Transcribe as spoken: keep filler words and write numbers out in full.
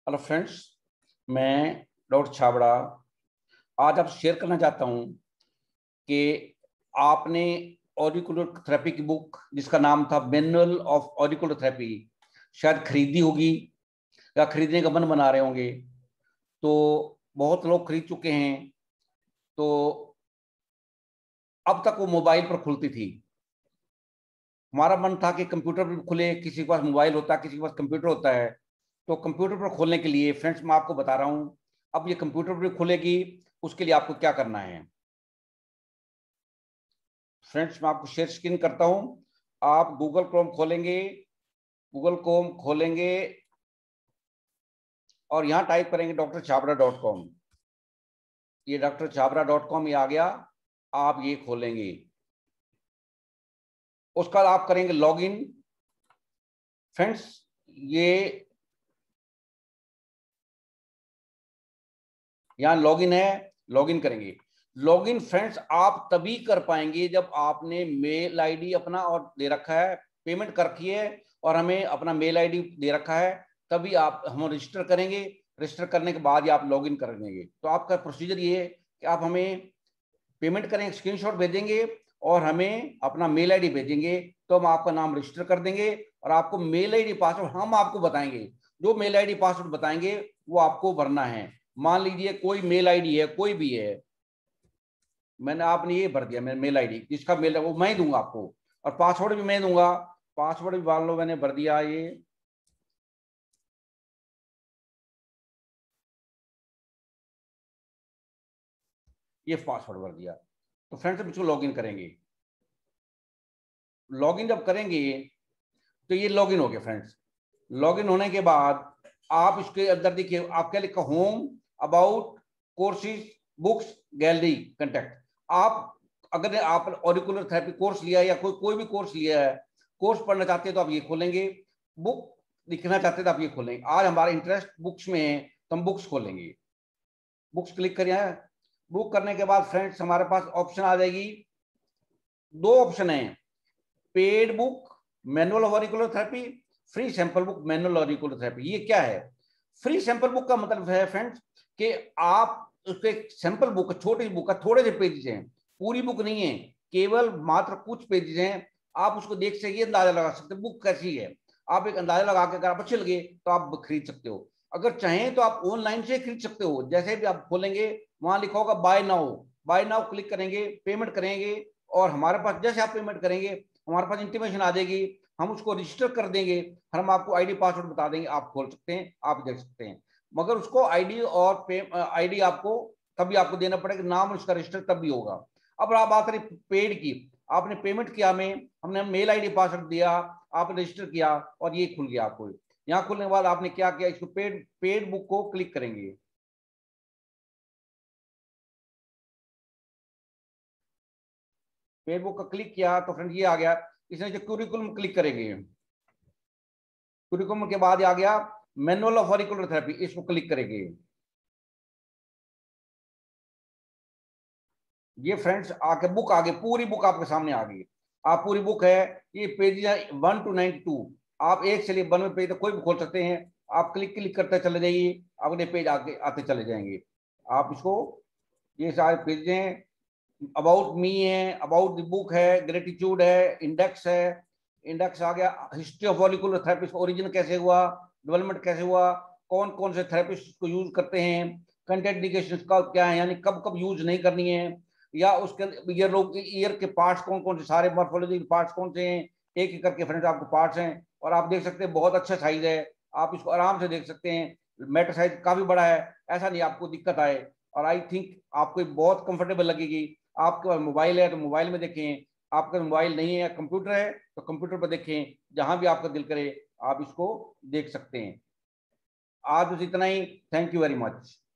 Hello friends, मैं doctor Chhabra आज आपसे शेयर करना चाहता हूं कि आपने ऑरिकुलर थेरेपी की बुक जिसका नाम था मैनुअल ऑफ ऑरिकुलर थेरेपी शायद खरीदी होगी या खरीदने का मन बना रहे होंगे। तो बहुत लोग खरीद चुके हैं। तो अब तक वो मोबाइल पर खुलती थी। हमारा मन था कि कंप्यूटर पर खुले, किसी के पास मोबाइल होता है, किसी के पास कंप्यूटर होता है। तो कंप्यूटर पर खोलने के लिए फ्रेंड्स मैं आपको बता रहा हूं, अब ये कंप्यूटर पर खुलेगी। उसके लिए आपको क्या करना है फ्रेंड्स, मैं आपको शेयर स्क्रीन करता हूं। आप गूगल क्रोम खोलेंगे, गूगल क्रोम खोलेंगे और यहां टाइप करेंगे डॉक्टर छाबड़ा डॉट कॉम। ये डॉक्टर छाबड़ा डॉट कॉम ये आ गया। आप ये खोलेंगे, उसका आप करेंगे लॉगिन। फ्रेंड्स ये यहां लॉगिन है, लॉगिन करेंगे। लॉगिन फ्रेंड्स आप तभी कर पाएंगे जब आपने मेल आईडी अपना और दे रखा है, पेमेंट कर रखी है और हमें अपना मेल आईडी दे रखा है, तभी आप हम रजिस्टर करेंगे। रजिस्टर करने के बाद ही आप लॉगिन कर देंगे। तो आपका प्रोसीजर ये है कि आप हमें पेमेंट करेंगे, स्क्रीनशॉट भेजेंगे और हमें अपना मेल आईडी भेजेंगे, तो हम आपका नाम रजिस्टर कर देंगे और आपको मेल आईडी पासवर्ड हम आपको बताएंगे। जो मेल आईडी पासवर्ड बताएंगे वो आपको भरना है। मान लीजिए कोई मेल आईडी है, कोई भी है, मैंने आपने ये भर दिया, मेरा मेल आईडी जिसका मेल है वो मैं ही दूंगा आपको, और पासवर्ड भी मैं दूंगा। पासवर्ड भी मान लो मैंने भर दिया, ये ये पासवर्ड भर दिया। तो फ्रेंड्स हम इसको लॉगिन करेंगे। लॉगिन जब करेंगे तो ये लॉगिन हो गया फ्रेंड्स। लॉगिन होने के बाद आप इसके अंदर देखिए, आप क्या लिखा, home, about, courses, books, gallery, contact. आप अगर आप ऑरिकुलर थेरेपी कोर्स लिया है या कोई कोई भी कोर्स लिया है, कोर्स पढ़ना चाहते हैं तो आप ये खोलेंगे। बुक लिखना चाहते हैं तो आप ये खोलेंगे। आज हमारा इंटरेस्ट बुक्स में है तो हम बुक्स खोलेंगे। बुक्स क्लिक करिए। बुक करने के बाद फ्रेंड्स हमारे पास ऑप्शन आ जाएगी, दो ऑप्शन है, paid book manual of auricular therapy, free sample book manual auricular therapy. ये क्या है? फ्री सैंपल बुक का मतलब है फ्रेंड्स कि आप उसके सैंपल बुक, छोटी बुक का थोड़े से पेजेस हैं, पूरी बुक नहीं है, केवल मात्र कुछ पेजेस हैं। आप उसको देख से ये अंदाजा लगा सकते हैं बुक कैसी है। आप एक अंदाजा लगा के अगर आप अच्छे लगे तो आप खरीद सकते हो। अगर चाहें तो आप ऑनलाइन से खरीद सकते हो। जैसे भी आप खोलेंगे वहां लिखा होगा buy now, buy now click करेंगे, पेमेंट करेंगे और हमारे पास जैसे आप पेमेंट करेंगे हमारे पास इंटीमेशन आ जाएगी, हम उसको रजिस्टर कर देंगे, हम आपको आईडी पासवर्ड बता देंगे, आप खोल सकते हैं, आप देख सकते हैं। मगर उसको आईडी और आईडी आपको तभी आपको देना पड़ेगा, नाम उसका रजिस्टर तभी होगा। अब आप बात करें पेड की, आपने पेमेंट किया, हमें हमने मेल आईडी पासवर्ड दिया, आपने रजिस्टर किया और ये खुल गया आपको। यहाँ खुलने के बाद आपने क्या किया, इसको पेड पेड बुक को क्लिक करेंगे। पेड बुक का क्लिक किया तो फ्रेंड ये आ गया। इसने जो क्यूरिकुलम क्लिक करेंगे, क्यूरिकुलम के बाद आ गया मैनुअल ऑफ ऑरिकुलर थेरेपी, इसको क्लिक करेंगे। ये फ्रेंड्स आके बुक आ गई, पूरी बुक आपके सामने आ गई। आप पूरी बुक है, ये page one to ninety two, आप एक से लिए वन में पेज तक कोई भी खोल सकते हैं। आप क्लिक क्लिक करते चले जाइए, अगले पेज आगे आते चले जाएंगे। आप इसको, ये सारे पेज हैं, अबाउट मी है, अबाउट द बुक है, ग्रेटिट्यूड है, इंडेक्स है, इंडेक्स आ गया, history of auricular therapy, origin कैसे हुआ, डेवलपमेंट कैसे हुआ, कौन कौन से थेरेपिस्ट को यूज करते हैं, कंटेंट इंडिकेशन का क्या है, यानी कब कब यूज नहीं करनी है, या उसके ईयर लोग ईयर के पार्ट्स कौन कौन से, सारे मॉर्फोलॉजी के पार्ट्स कौन से हैं, एक एक करके फ्रेंड्स आपको पार्ट्स हैं। और आप देख सकते हैं बहुत अच्छा साइज है, आप इसको आराम से देख सकते हैं। मैटर साइज काफी बड़ा है, ऐसा नहीं आपको दिक्कत आए। और आई थिंक आपको बहुत कंफर्टेबल लगेगी। आपके पास मोबाइल है तो मोबाइल में देखें, आपका मोबाइल नहीं है, कंप्यूटर है तो कंप्यूटर पर देखें, जहां भी आपका दिल करे आप इसको देख सकते हैं। आज बस इतना ही। Thank you very much.